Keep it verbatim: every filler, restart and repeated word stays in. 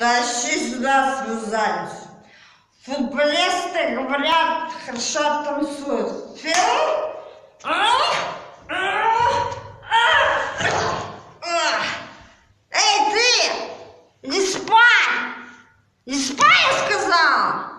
Тащи сюда свою задницу. Футболисты, говорят, хорошо танцуют. Фил? Эй, ты! Не спай! Не спай, я сказал!